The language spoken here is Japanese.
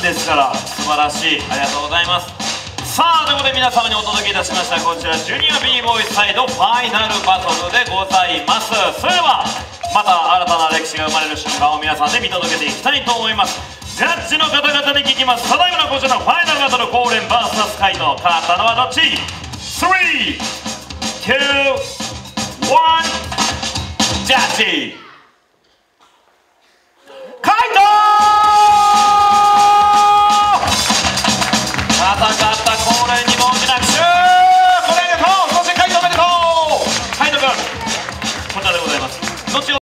ですから素晴らしい。ありがとうございます。さあということで皆様にお届けいたしましたこちらジュニア b ボーイサイドファイナルバトルでございます。それではまた新たな歴史が生まれる瞬間を皆さんで見届けていきたいと思います。ジャッジの方々に聞きます。ただいまのこちらのファイナルバトルコーレン VS カイト、勝ったのはどっち？ 3、2、1、ジャッジカイト戦ったコーレンにも大きな拍手。これありがとう。そしてカイトおめでとう。カイト君こちらでございます。後ほど